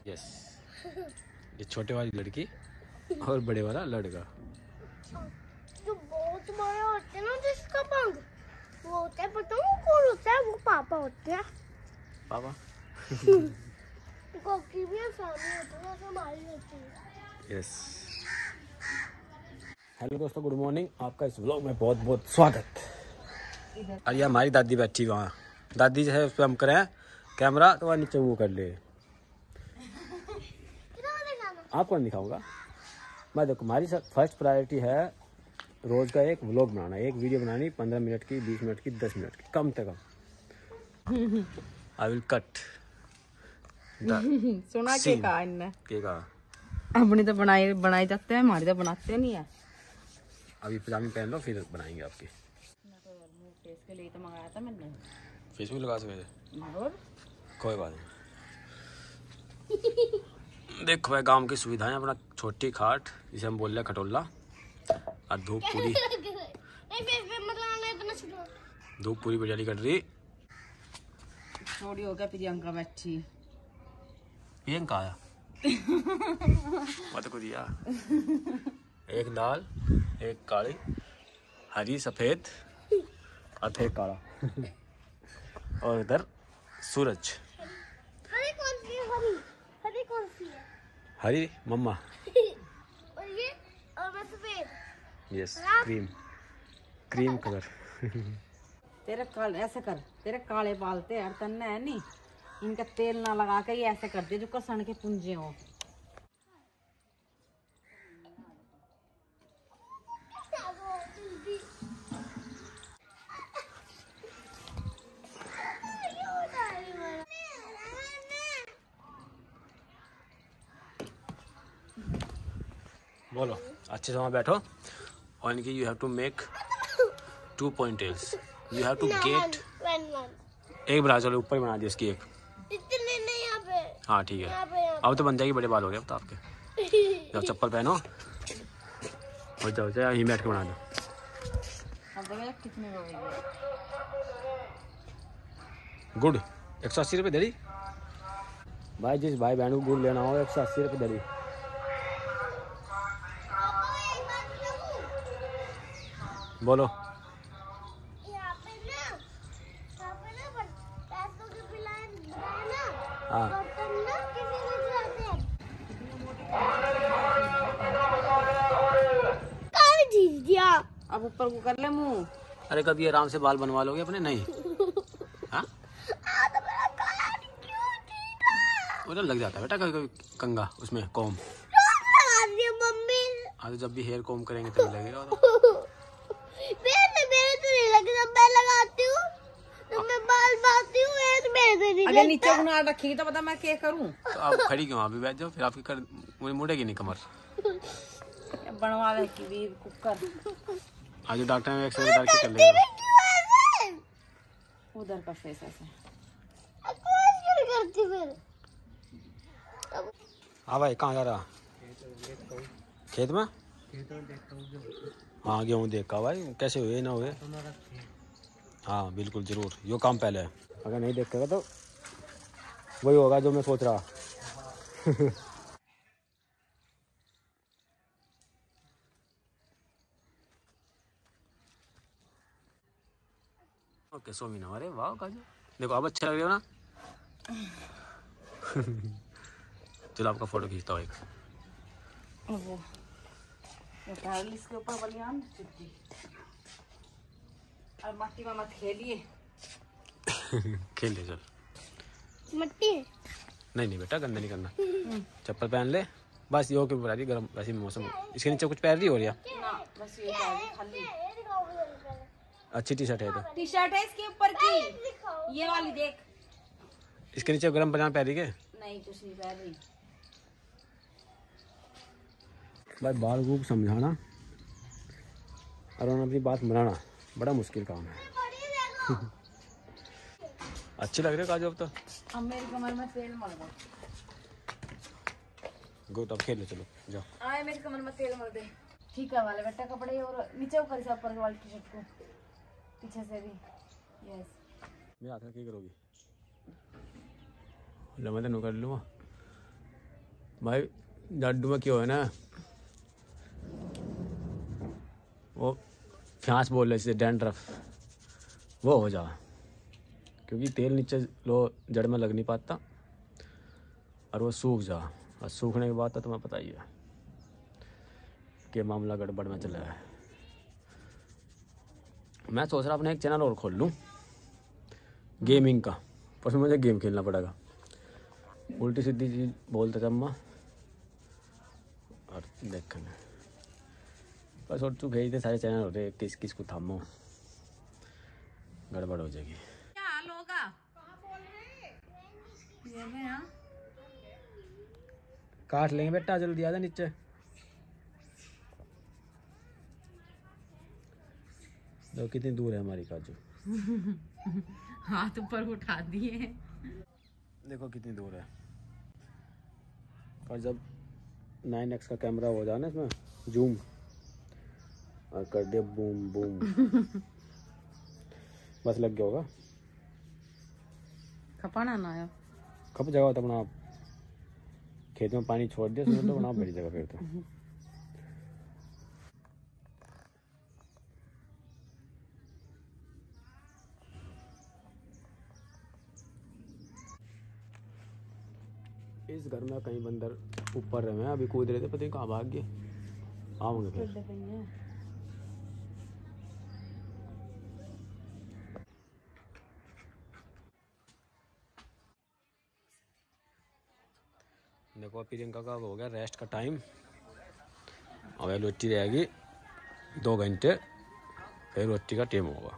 Yes, ये छोटे वाली लड़की और बड़े वाला लड़का। जो बहुत बड़ा होता है ना जिसका पंख वो होता है, पता है कौन होता है? वो पापा होते हैं। पापा कोकी भी फैमिली होती है, हमारी होती है। यस। हेलो दोस्तों, गुड मॉर्निंग। आपका इस व्लॉग में बहुत बहुत स्वागत। और ये हमारी दादी बैठी वहाँ। दादी जो है उस पर हम करें कैमरा तो वह नीचे वो कर ले। आपको नहीं दिखाऊंगा मैं। देखो, हमारी फर्स्ट प्रायोरिटी है रोज़ का एक व्लॉग बनाना, एक वीडियो बनानी 15 मिनट की, 20 मिनट की, 10 मिनट की, कम से कम। I will cut. सुना के कहा इनने के कहा अपनी तो बनाए जाते हैं, हमारी तो बनाते नहीं है। अभी पजामी पहन लो फिर बनाएंगे आपकी। फेस के लिए तो मंगाया था मैंने। फेस भी लगा सकते, और कोई बात नहीं। देखो भाई, गांव की सुविधाएं, अपना छोटी खाट जिसे हम बोल रहे हैं खटोला, और धूप पूरी बिजली कट रही। थोड़ी हो गया प्रियंका बैठी। प्रियंका आया मत को दिया। एक लाल, एक काली, हरी, सफेद और फिर काला। और इधर सूरज। हरी कौन सी है? हरी हरी कौन सी है? हरी मम्मा। और ये और मैं सफेद। Yes, cream colour. तेरे काले ऐसे कर, तेरे काले बाल थे यार, तन्ने है नहीं। इनका तेल ना लगा के ये ऐसे कर दे जो कसन के पुंजे हो। बोलो, अच्छे से वहाँ बैठो। और इनकी you have to make 2 ponytails। You have to get एक बना। चलो ऊपर ही बना दी उसकी एक। इतने नहीं यहाँ पे। हाँ ठीक है, यहाँ पे। अब तो बन जाएगी। बड़े बाल हो गए अब तो आपके। जब चप्पल पहनो और जाओ जाओ यहीं बैठ के बना दो। अब देखो कितने हो गए। गुड। 180 रुपये दे दी भाई। जिस भाई बहन को गुड़ लेना हो 180 रुपये दे दी। बोलो। यहाँ पे ना पैसों के बिलाए ना, हाँ, बर्तन ना किसी को चलाते हैं। कहाँ जीत दिया? अब ऊपर को कर ले मुंह। अरे कभी आराम से बाल बनवा लोगे अपने? नहीं। हाँ, तो मेरा काला क्यों जीता? वो तो लग जाता है बेटा कभी कभी कंगा उसमें कॉम। रोज लगा दिया मम्मी। हाँ, तो जब भी हेयर कॉम करेंगे तभी लगेगा। मेरे तो नहीं लगे। जब मैं लगाती हूँ तो मैं बाल बांधती हूँ, मेरे तो नहीं अगर नीचे गुनाह रखी तो पता मैं क्या करूँ। तो आप खड़ी क्यों? अभी बैठ जाओ, फिर आपकी मुझे मुड़ेगी नहीं कमर। बनवा ले की भी कुकर। आज डॉक्टर ने एक्सरे डाल के कर लेगा। उधर का फेस ऐसे। करती फिर। हाँ भाई, कहाँ जा रहा? खेत में। हाँ, गेहूँ देखा भाई कैसे हुए ना हुए। हाँ बिल्कुल जरूर, यो काम पहले है। अगर नहीं देखेगा तो वही होगा जो मैं सोच रहा। ओके सोमीना, अरे वाह काजू, देखो अब अच्छा लग रहा है ना। चलो आपका फोटो खींचता हूँ एक। वो इसके ऊपर बलियान चिपकी। और मट्टी में मत खेलिए। खेल ले चल। मट्टी नहीं बेटा, गंदा नहीं करना। चप्पल पहन ले बस। यो क्यों बुला रही गर्म वैसे भी मौसम। इसके नीचे कुछ पहन रही हो रही है? बस ये खाली अच्छी टी शर्ट है तो। टी शर्ट है इसके ऊपर की, ये वाली देख। इसके नीचे गर्म पजामा पहन रही है? नहीं कुछ नहीं पहन रही। भाई बाल को समझाना और उन्हें अपनी बात मनाना बड़ा मुश्किल काम है। अच्छे लग रहे काजू अब तो। अब मेरी कमर में तेल मर गया। गुड, अब खेल ले चलो जाओ। आए मेरी कमर में तेल मर दे। ठीक है वाले बेटा कपड़े और नीचे ऊपर से ऊपर वाली टी शर्ट को पीछे से भी। यस मैं आता क्या करोगी? मैं तो कर लूँगा। भाई लड्डू में क्यों है ना वो फ्यांस बोल रहे इसे डैंड्रफ वो हो जा, क्योंकि तेल नीचे लो जड़ में लग नहीं पाता और वो सूख जा, और सूखने के बाद तो तुम्हें पता ही है कि मामला गड़बड़ में चला है। मैं सोच रहा अपना एक चैनल और खोल लूँ गेमिंग का, पर मुझे गेम खेलना पड़ेगा। उल्टी सीधी चीज बोलते जम्मा और देखना बस। और तू भेज दे सारे चैनल हो रहे, किस किस को थामो, गड़बड़ हो जाएगी। क्या हाल होगा ये में? हाँ काट लेंगे बेटा, जल्दी आ जा नीचे। देखो कितनी दूर है हमारी काजू। हाथ ऊपर उठा दिए। देखो कितनी दूर है। और जब 9x का कैमरा हो जाए ना इसमें जूम और कर दे बूम बूम बस लग गया होगा। खपाना ना आया खप जगह तो अपना खेत में पानी छोड़ दिया तो बना बड़ी जगह फिर तो। इस घर में कहीं बंदर ऊपर रहे हैं, अभी कूद रहे थे, पता नहीं कहाँ भाग गए। आऊंगे फिर। देखो प्रियंका का हो गया रेस्ट का टाइम, और रोटी रहेगी 2 घंटे, फिर रोटी का टाइम होगा।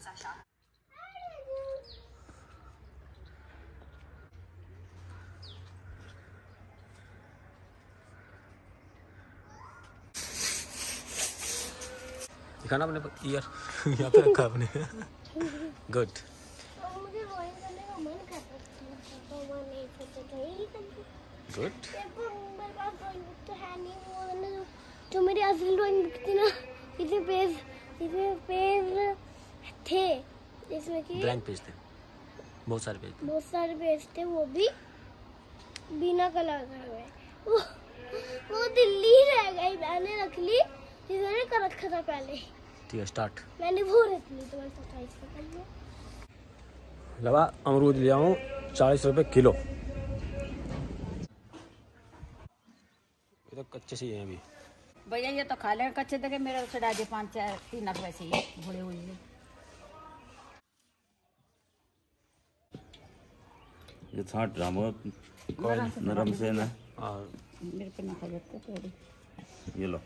दिखाना अपने ईयर यहाँ पे रखा आपने। गुड मुझे ड्राइंग करने का मन कर रहा था तो मैंने सोचा था यही करती। गुड। मेरे पास ड्राइंग बुक तो है नहीं, वो मैंने जो मेरी असली ड्राइंग बुक थी ना, इसमें पेज थे, जिसमें कि ब्लैंक पेज थे, बहुत सारे पेज थे, वो भी बिना कलर करे हुए। वो दिल्ली रह गई, मैंने रख ली जिसने कर रखा था पहले। ठीक है स्टार्ट। मैंने वो रख ली तो मैं सोचा इसको कर लूं। लगा अमरूद ले आऊँ 40 रुपए किलो। ये तो कच्चे से ही हैं अभी। भैया ये तो खा लेंगे कच्चे तक, मेरे से डाल दे 5-4-3 वैसे ही भुड़े हुए हैं। ये 60 ग्राम नरम से ना मेरे पे ना खा जाते थोड़ी। ये लो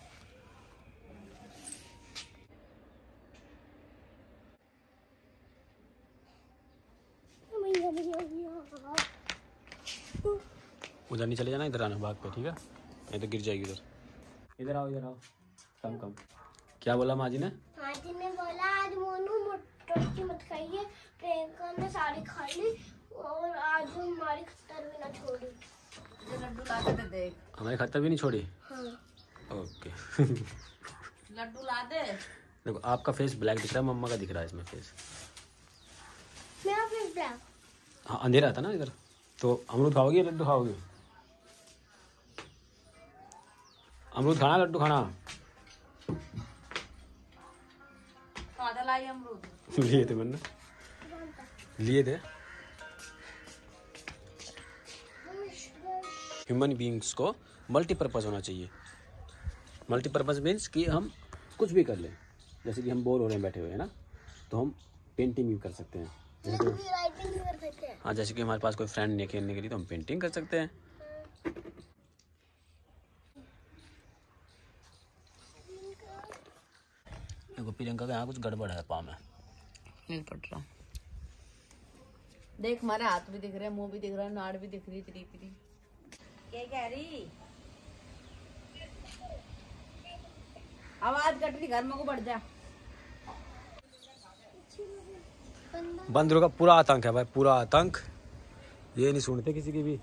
उधर नहीं चले जाना, इधर आना भाग पे, ठीक है? नहीं तो गिर जाएगी उधर। इधर आओ कम कम। क्या बोला माँ जी ने? माँ जी ने बोला आज मोनू रोटी मत खाइए, प्रियंका ने सारी खा ली और आज हमारी खतर भी ना छोड़ी। लड्डू ला दे देख। हमारी खतर भी नहीं छोड़ी। हाँ। ओके। लड्डू ला दे। देखो आपका फेस ब्लैक दिख रहा है, मम्मा का दिख रहा है इसमें फेस। मेरा फेस ब्लैक। हाँ अंधेरा था ना इधर। तो अमरूद खाओगी या लड्डू खाओगी? अमरूद खाना लड्डू खाना? आधा लाई अमरूद लिए थे मैंने, लिए थे। ह्यूमन बीइंग्स को मल्टीपर्पज़ होना चाहिए। मल्टीपर्पज़ मीन्स कि हम कुछ भी कर लें, जैसे कि हम बोर हो रहे हैं बैठे हुए हैं ना, तो हम पेंटिंग भी कर सकते हैं। राइटिंग भी कर सकते हैं। हाँ जैसे कि हमारे पास कोई फ्रेंड नहीं है खेलने के लिए, तो हम पेंटिंग कर सकते हैं। देखो प्रियंका का यहाँ कुछ गड़बड़ है पाँव में। नहीं पट रहा। देख हमारे हाथ भी दिख रहे हैं, मुंह भी दिख रहा है, नाड़ भी दिख रही, तेरी क्या कह रही? आवाज कट रही, घर में को बढ़ जा। बंदरों का पूरा आतंक है भाई, पूरा आतंक। ये नहीं सुनते किसी की भी।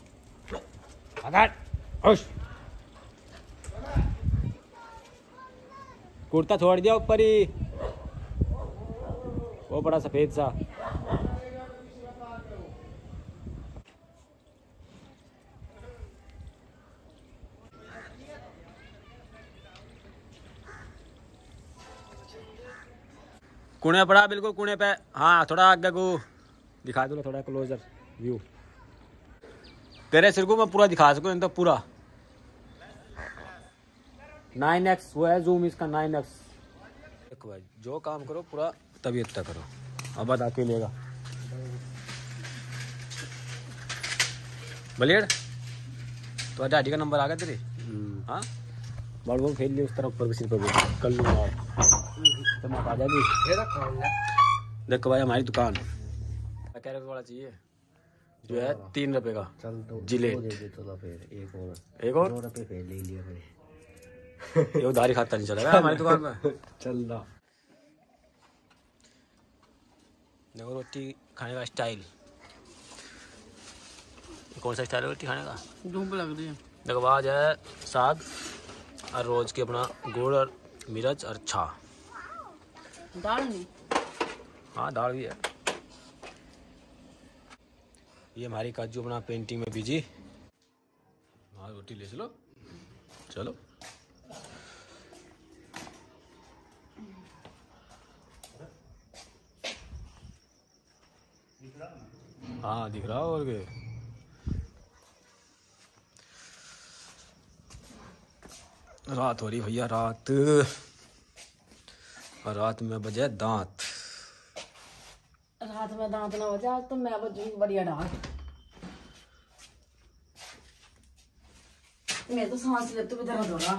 कुर्ता छोड़ दिया ऊपर ही, वो बड़ा सफेद सा। कुने पड़ा बिल्कुल कुने पे। हाँ थोड़ा आगे को दिखा दो, थोड़ा क्लोजर व्यू। तेरे सिर को मैं पूरा दिखा सकूं तो पूरा 9x वो है जूम इसका 9x। देखो भाई जो काम करो पूरा तबीयत तक करो। अब आके लेगा बलियर तो डैडी का नंबर आ गया तेरे। हाँ बॉल बॉल खेल लिया उस तरफ पर सिर पर कर लूँगा तो मैं आ जाएगी। देखो भाई हमारी दुकान क्या रुपये वाला चाहिए जो है 3 रुपए का जिलेट। एक और रुपये ले लिया ये उधारी खाता नहीं चलेगा हमारी दुकान में। चल रहा देखो रोटी खाने का स्टाइल। कौन सा स्टाइल है रोटी खाने का? धूप लग रही है। देखो आज है साग और रोज की अपना गुड़ और मिर्च और छा। दाल नहीं? हाँ दाल भी है। ये हमारी काजू अपना पेंटिंग में बिजी। हाँ रोटी ले चलो चलो। हाँ दिख रहा और के रात हो रही भैया रात। और रात में बजे दांत। रात में दांत ना बजा तो मैं बजूंगी बढ़िया डांत। मैं तो सांस लेते हुए दर्द हो रहा।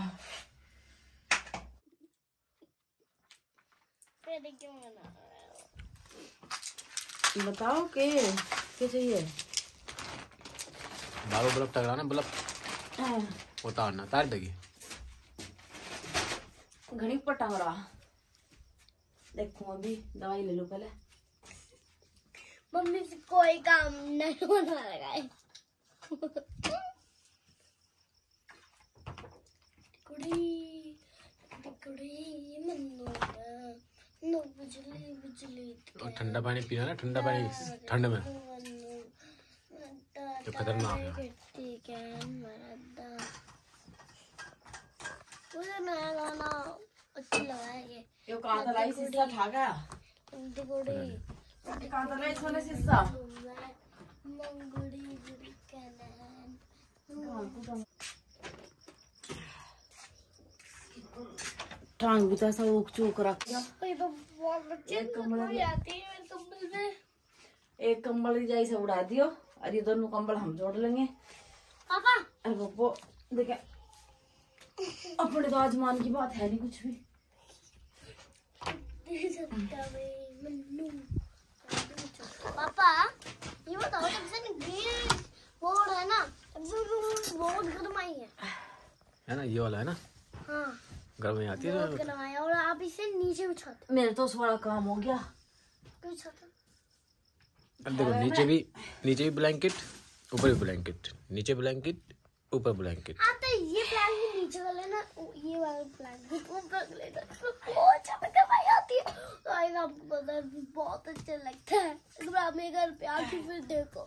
बताओ के चाहिए? बाबू बल्ब टकराना बल्ब उतारना तार देगी। घड़ी पटा हो रहा। देखो अभी दवाई ले लो पहले। मम्मी से कोई काम नहीं होना लगा। कुड़ी कुड़ी मन्नू बिजली बिजली। और ठंडा पानी पीना ना, ठंडा पानी ठंड में जो खतरनाक है। ठीक है मुझे नया गाना अच्छा लगा है ये कांता लाई शीशा ठा गया। कांता लाई सोने शीशा मंगुड़ी टांग भी तो ऐसा ऊक चूक रख दिया। एक कंबल रजाई से उड़ा दियो और ये दोनों कंबल हम जोड़ लेंगे। पापा अरे वो देखे अपने तो आजमान की बात है नहीं कुछ भी। पापा ये बताओ जब से ग्रीन बोर्ड है ना तब से बहुत गर्म आई है ना ये वाला है ना। हाँ गर्म में आती है बहुत गर्म आई और आप इसे नीचे बिछाते मेरे तो बड़ा काम हो गया। अब देखो नीचे भी ब्लैंकेट ऊपर भी ब्लैंकेट, नीचे ब्लैंकेट ऊपर ब्लैंकेट। हाँ तो ये ब्लैंकेट नीचे वाला ना ये वाला ब्लैंकेट ऊपर लेना बहुत अच्छा दवाई आती है। गाइस आपको पता है बहुत अच्छा लगता है। एक बार मेरे घर पे आके फिर देखो।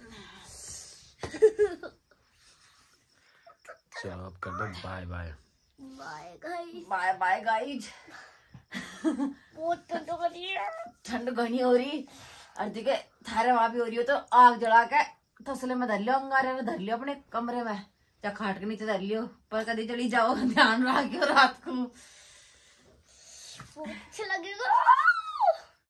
चलो अब कर दो bye bye. Bye guys. Bye bye guys. बहुत ठंड हो रही है। ठंड घनी हो रही और देखे थारे वहां भी हो रही हो तो आग जला के तसले में धर लियो, अंगारे में धर लियो, अपने कमरे में या खाट के नीचे धर लियो, पर कभी चली जाओ ध्यान रखियो रात को बहुत अच्छा लगेगा।